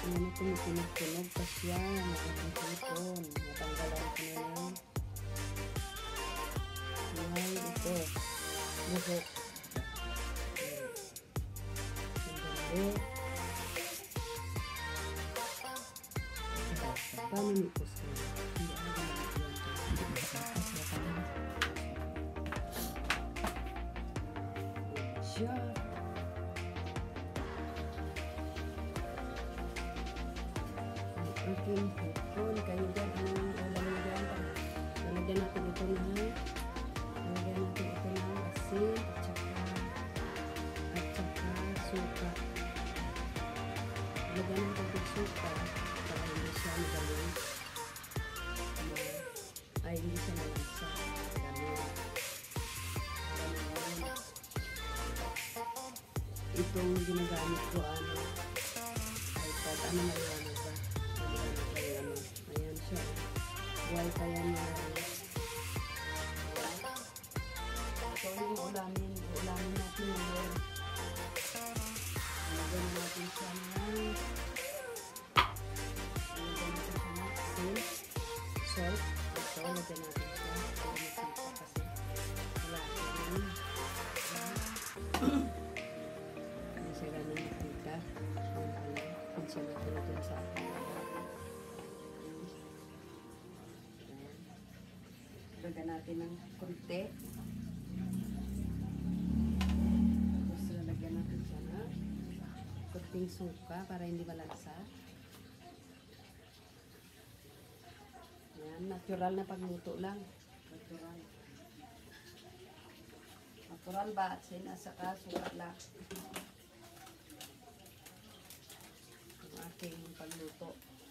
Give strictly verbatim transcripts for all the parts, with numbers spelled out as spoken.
Ano tumutunog-tunog pa siya. Nakakasipon. Natanggalan ko na lang. Yan, ito. Buhok. Sandali. Paano nito siya? Hindi ako nalagyan. Siya. Aking hipon. Kayo dyan, anong ulam nyo dyan? Nalagyan natin ito na. Nalagyan natin ito na asin at saka at saka suka. Nalagyan natin ito suka para hindi siya magaling. Ay, hindi siya malansa. Ganun. Ganun. Itong ginagamit ko, ano, iPad, ano maliwanag ba? Maliwanag ba yung ano? Ayan siya. Buhay pa yan na. Ito yung ulamin. Ulamin natin ngayon. Lagyan natin siya ng lagyan natin siya ng asin, salt. Ito, lagyan natin siya. Ito, masita kasi. Wala ko yun. Hindi siya ganun makita. Hindi siya natulog sa akin. Lagyan natin ng konti. Tapos lagyan natin siya na kunting suka para hindi malansa. Yan, natural na pagluto lang. Natural. Natural ba? At sinasaka suka lang. Ang aking pagluto.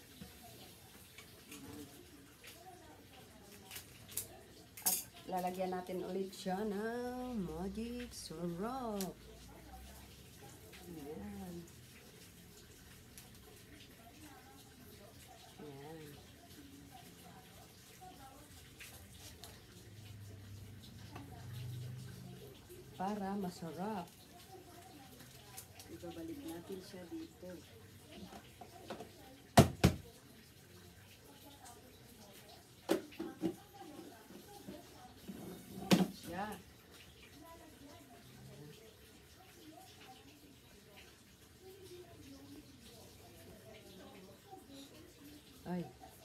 At lalagyan natin ulit siya ng magic syrup. Ayan. Ayan. Para masarap. Ibabalik natin siya dito. Siya. Ay.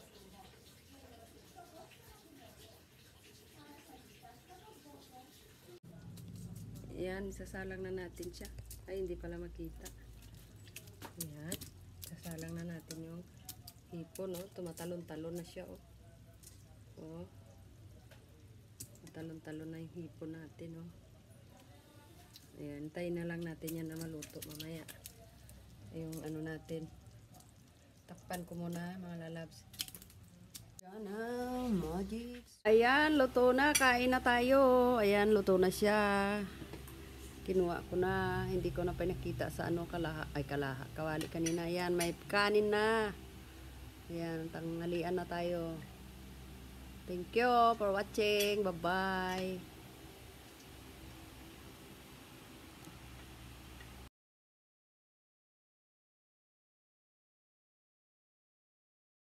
Ayan, isasalang na natin siya. Ay, hindi pala makita. Ayan, isasalang na natin yung hipon, oh. Tumatalon-talon na siya, oh. Oh. Tumatalon-talon na yung hipon natin, oh. Ayan, tayo na lang natin yan na maluto mamaya. Yung ano natin. Takpan ko muna, mga lalabs. Ayan ang magic. Ayan, luto na. Kain na tayo. Ayan, luto na siya. Kinuha ko na. Hindi ko na pinakita sa ano, kalaha. Ay, kalaha. Kawali kanina. Ayan, may kanin na. Ayan, tanghalian na tayo. Thank you for watching. Bye-bye.